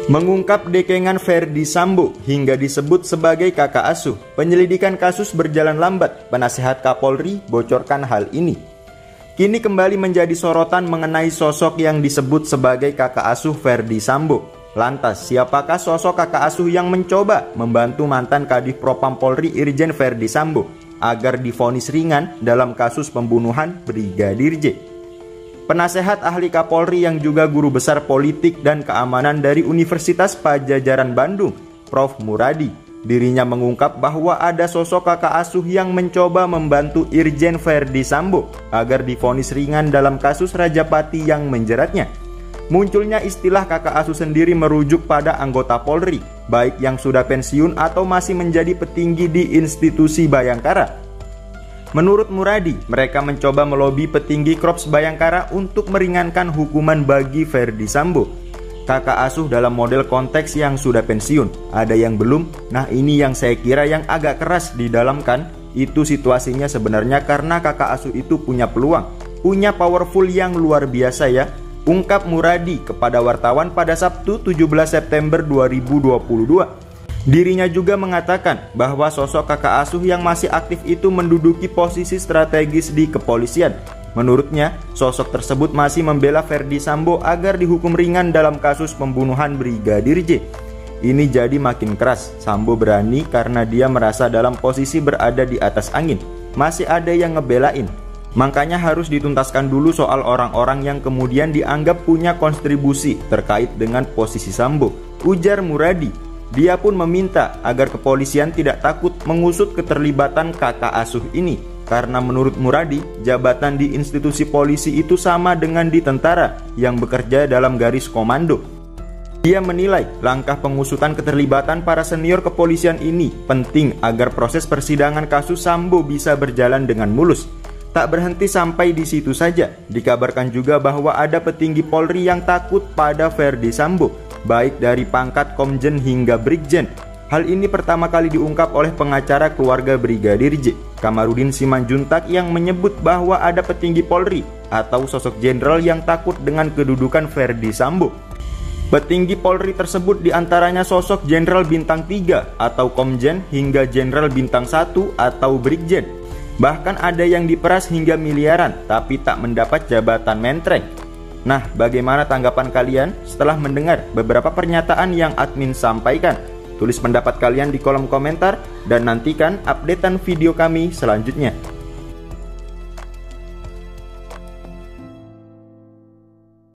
Mengungkap dekengan Ferdy Sambo hingga disebut sebagai kakak asuh. Penyelidikan kasus berjalan lambat, penasehat Kapolri bocorkan hal ini. Kini kembali menjadi sorotan mengenai sosok yang disebut sebagai kakak asuh Ferdy Sambo. Lantas, siapakah sosok kakak asuh yang mencoba membantu mantan Kadif Propam Polri Irjen Ferdy Sambo agar divonis ringan dalam kasus pembunuhan Brigadir J? Penasehat ahli Kapolri yang juga guru besar politik dan keamanan dari Universitas Padjadjaran Bandung, Prof. Muradi, dirinya mengungkap bahwa ada sosok kakak asuh yang mencoba membantu Irjen Ferdy Sambo agar divonis ringan dalam kasus Rajapati yang menjeratnya. Munculnya istilah kakak asuh sendiri merujuk pada anggota Polri, baik yang sudah pensiun atau masih menjadi petinggi di institusi Bayangkara. Menurut Muradi, mereka mencoba melobi petinggi Korps Bayangkara untuk meringankan hukuman bagi Ferdy Sambo. Kakak asuh dalam model konteks yang sudah pensiun, ada yang belum. Nah, ini yang saya kira yang agak keras di dalam kan. Itu situasinya sebenarnya karena kakak asuh itu punya peluang, punya powerful yang luar biasa ya, ungkap Muradi kepada wartawan pada Sabtu 17 September 2022. Dirinya juga mengatakan bahwa sosok kakak asuh yang masih aktif itu menduduki posisi strategis di kepolisian. Menurutnya, sosok tersebut masih membela Ferdy Sambo agar dihukum ringan dalam kasus pembunuhan Brigadir J. Ini jadi makin keras. Sambo berani karena dia merasa dalam posisi berada di atas angin. Masih ada yang ngebelain. Makanya harus dituntaskan dulu soal orang-orang yang kemudian dianggap punya kontribusi terkait dengan posisi Sambo, ujar Muradi. Dia pun meminta agar kepolisian tidak takut mengusut keterlibatan kakak asuh ini, karena menurut Muradi, jabatan di institusi polisi itu sama dengan di tentara yang bekerja dalam garis komando. Dia menilai langkah pengusutan keterlibatan para senior kepolisian ini penting agar proses persidangan kasus Sambo bisa berjalan dengan mulus. Tak berhenti sampai di situ saja, dikabarkan juga bahwa ada petinggi Polri yang takut pada Ferdy Sambo, baik dari pangkat Komjen hingga Brigjen. Hal ini pertama kali diungkap oleh pengacara keluarga Brigadir J, Kamarudin Simanjuntak, yang menyebut bahwa ada petinggi Polri atau sosok jenderal yang takut dengan kedudukan Ferdy Sambo. Petinggi Polri tersebut diantaranya sosok jenderal bintang 3 atau Komjen hingga jenderal bintang 1 atau Brigjen. Bahkan ada yang diperas hingga miliaran tapi tak mendapat jabatan mentreng. Nah, bagaimana tanggapan kalian setelah mendengar beberapa pernyataan yang admin sampaikan? Tulis pendapat kalian di kolom komentar dan nantikan updatean video kami selanjutnya.